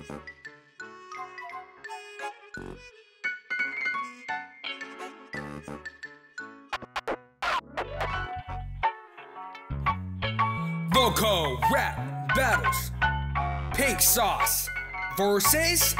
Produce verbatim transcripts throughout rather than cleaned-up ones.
Loco rap battles. Pink sauce versus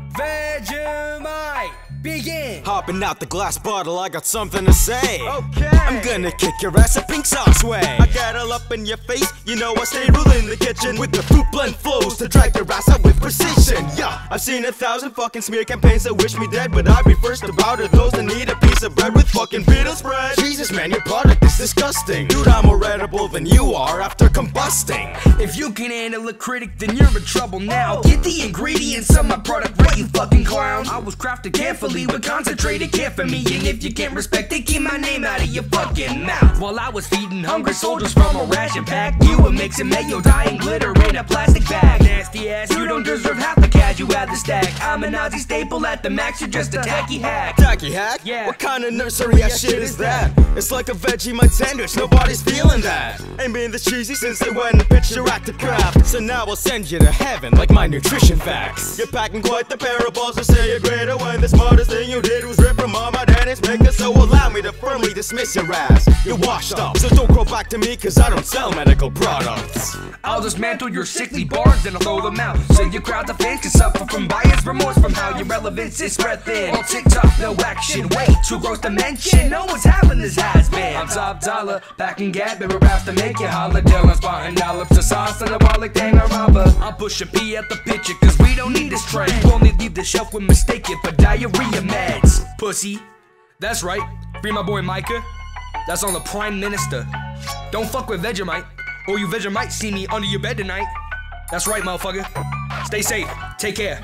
Vegemite. Begin. Hopping out the glass bottle, I got something to say. Okay. I'm gonna kick your ass a pink sauce way. I got all up in your face, you know I stay ruling the kitchen with the fruit blend flows to drag your ass out with precision. Yeah, I've seen a thousand fucking smear campaigns that wish me dead, but I'd be first about it. Those that need a piece of bread with fucking beetle spread. Jesus man, your product is disgusting. Dude, I'm more edible than you are after combusting. If you can handle a critic, then you're in trouble now. Get the ingredients of my product right, you fucking clown. I was crafted carefully with concentrated care for me, and if you can't respect it, keep my name out of your fucking mouth. While I was feeding hungry soldiers from a ration pack, you were mixing mayo, dyeing glitter in a plastic bag. Nasty ass, you don't deserve half the cash you had to stack. I'm a Nazi staple at the max, you're just a tacky hack. Tacky hack? Yeah. What kind of nursery ass shit is that? It's like a Vegemite sandwich, nobody's feeling that. Ain't been this cheesy since they went and pitched your act to craft. So now I'll send you to heaven like my nutrition facts. You're packing quite the parables to say you're greater when the smartest thing you did was rip from all my daddy's makers. So allow me to firmly dismiss your ass. You're washed up, so don't go back to me, cause I don't sell medical products. I'll dismantle your sickly bars, then I'll throw them out. So your crowds of fans can suffer from bias, remorse from how your relevance is spread thin. On TikTok, no action, way too gross to mention. No one's having this has-been. I'm top dollar, back and gab, and raps to make you holler. Dylan spotting dollops to sauce and a wallet thing or robber. I'm pushing P at the picture, cause we don't need this trend. You only leave the shelf when mistaken for diarrhea meds. Pussy. That's right, free my boy Micah. That's on the Prime Minister. Don't fuck with Vegemite, or you Vegemite see me under your bed tonight. That's right, motherfucker. Stay safe, take care.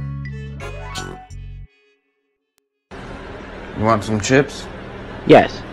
You want some chips? Yes.